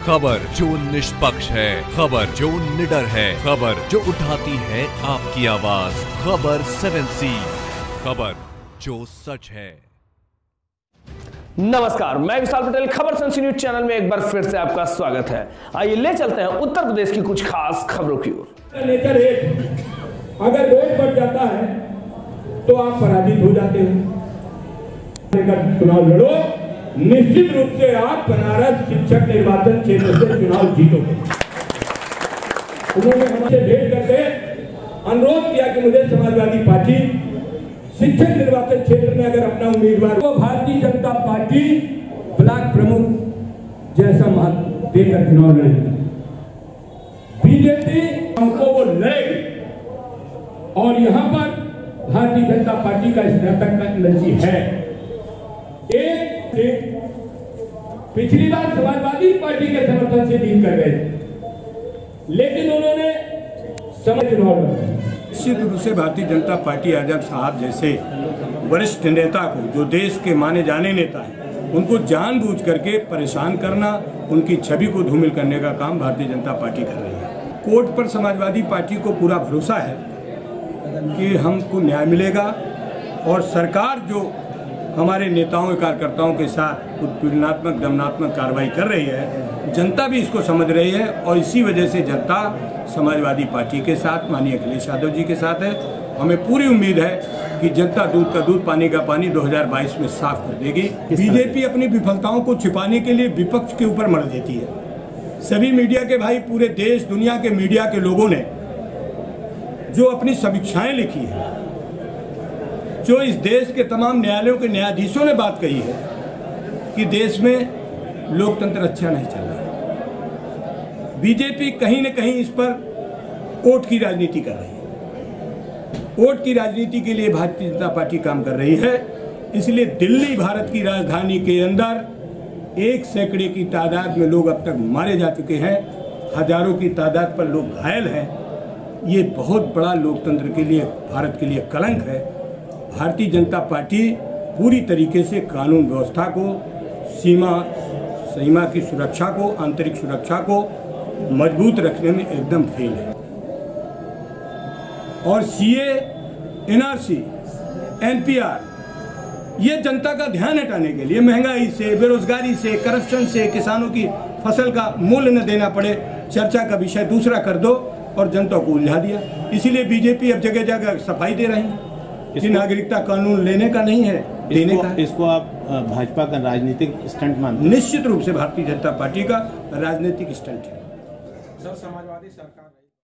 खबर जो निष्पक्ष है, खबर जो निडर है, खबर जो उठाती है आपकी आवाज। खबर 7C, खबर जो सच है। नमस्कार, मैं विशाल पटेल। खबर 7C न्यूज चैनल में एक बार फिर से आपका स्वागत है। आइए ले चलते हैं उत्तर प्रदेश की कुछ खास खबरों की ओर। लेकर अगर रोड बढ़ जाता है तो आप पराजित हो जाते हो। चुनाव लड़ो, निश्चित रूप से आप बनारस शिक्षक निर्वाचन क्षेत्र से चुनाव जीतोगे। उन्होंने हमसे भेंट करके अनुरोध किया कि मुझे समाजवादी पार्टी शिक्षक निर्वाचन क्षेत्र में अगर अपना उम्मीदवार तो भारतीय जनता पार्टी ब्लॉक प्रमुख जैसा महत्व देकर चुनाव लड़ेगी। बीजेपी हमको वो लड़ेगी और यहाँ पर भारतीय जनता पार्टी का स्नातक का एनर्जी है। एक पिछली बार समाजवादी पार्टी के समर्थन से जीत कर गए, लेकिन उन्होंने निश्चित रूप से भारतीय जनता पार्टी आजम साहब जैसे वरिष्ठ नेता को, जो देश के माने जाने नेता हैं, उनको जानबूझ करके परेशान करना, उनकी छवि को धूमिल करने का काम भारतीय जनता पार्टी कर रही है। कोर्ट पर समाजवादी पार्टी को पूरा भरोसा है कि हमको न्याय मिलेगा और सरकार जो हमारे नेताओं कार्यकर्ताओं के साथ उत्पीड़नात्मक दमनात्मक कार्रवाई कर रही है, जनता भी इसको समझ रही है और इसी वजह से जनता समाजवादी पार्टी के साथ, माननीय अखिलेश यादव जी के साथ है। हमें पूरी उम्मीद है कि जनता दूध का दूध पानी का पानी 2022 में साफ कर देगी। बीजेपी अपनी विफलताओं को छिपाने के लिए विपक्ष के ऊपर मर देती है। सभी मीडिया के भाई, पूरे देश दुनिया के मीडिया के लोगों ने जो अपनी समीक्षाएं लिखी है, जो इस देश के तमाम न्यायालयों के न्यायाधीशों ने बात कही है कि देश में लोकतंत्र अच्छा नहीं चल रहा। बीजेपी कहीं न कहीं इस पर वोट की राजनीति कर रही है। वोट की राजनीति के लिए भारतीय जनता पार्टी काम कर रही है। इसलिए दिल्ली भारत की राजधानी के अंदर 1 सैकड़े की तादाद में लोग अब तक मारे जा चुके हैं, हजारों की तादाद पर लोग घायल हैं। ये बहुत बड़ा लोकतंत्र के लिए, भारत के लिए कलंक है। भारतीय जनता पार्टी पूरी तरीके से कानून व्यवस्था को, सीमा की सुरक्षा को, आंतरिक सुरक्षा को मजबूत रखने में एकदम फेल है। और सीए, एनआरसी, एनपीआर, ये जनता का ध्यान हटाने के लिए, महंगाई से, बेरोजगारी से, करप्शन से, किसानों की फसल का मूल्य न देना पड़े, चर्चा का विषय दूसरा कर दो और जनता को उलझा दिया। इसीलिए बीजेपी अब जगह जगह सफाई दे रही है कि नागरिकता कानून लेने का नहीं है, देने का है। इसको आप भाजपा का राजनीतिक स्टंट मानते हैं? निश्चित रूप से भारतीय जनता पार्टी का राजनीतिक स्टंट है। समाजवादी सरकार